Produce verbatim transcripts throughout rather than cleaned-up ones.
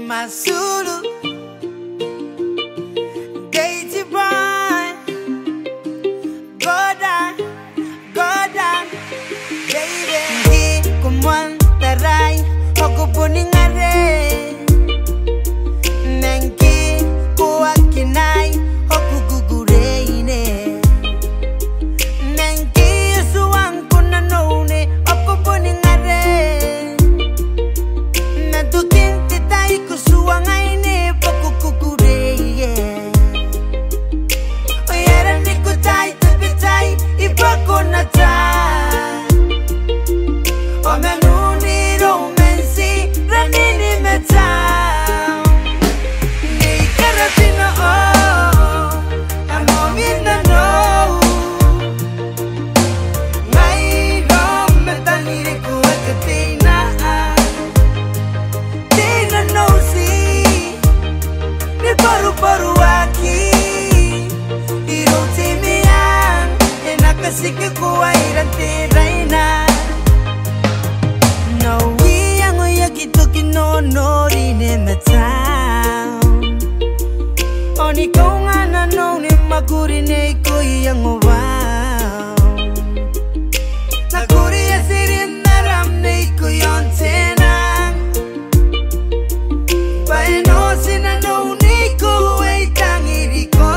Masulu Daisy boy Goda Goda Baby Di kumuan taray Ogo buningare Nenki kuwa kinay Ogo gugureine Nenki suwang kunanone Ogo buningare Nantukin titay kusuwang ayne Ogo gugureye Oyera ni kutay tupitay Iba ko na tay Omenuni romancy Ranini metal Ni karabina oh Amo minano Ngay rom metaliri ko akatina Tina no si Ni paru-paru aki Irotimian Enakasike ko ay rantirayna No we ang uyagito kinonori ni metang Oni ko nga nanong ni maguri ni ko iyang uwaw Naguri asirin naram ni ko yon tenang Paeno sinanong ni ko ay tangiri ko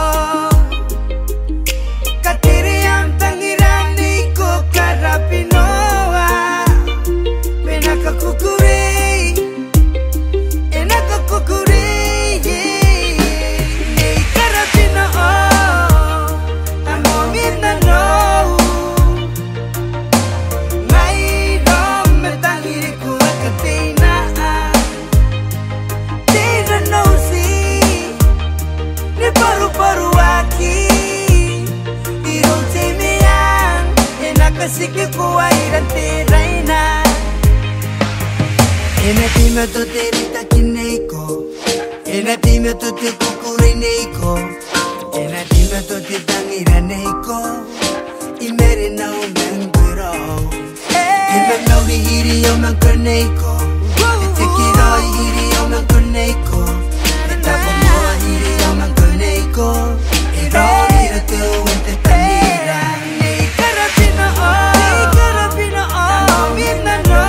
Katiri ang tangiran ni ko karapinoa Enakakukuri Enakakukuri Ni karabina oh Amo minano Ngay rom metangiri ko akatina Tina no si Ni paru-paru aki Irotimian Enakasike ko ay rantirayna Enatime to te rita kineiko Enatime to te kukuri neiko Enatime to te tangira neiko Imere na umengwero Ime nauri hiri yo mankaneiko Ite kiroi hiri yo mankaneiko Etapo moa hiri yo mankaneiko Irori ratu ente tanira Ni karabina oh Ni karabina oh Amo minano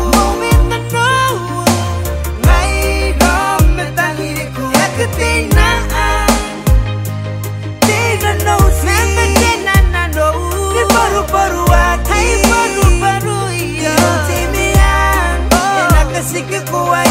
Baru-baru aki Baru-baru iya Irotimian Enakasike kuwa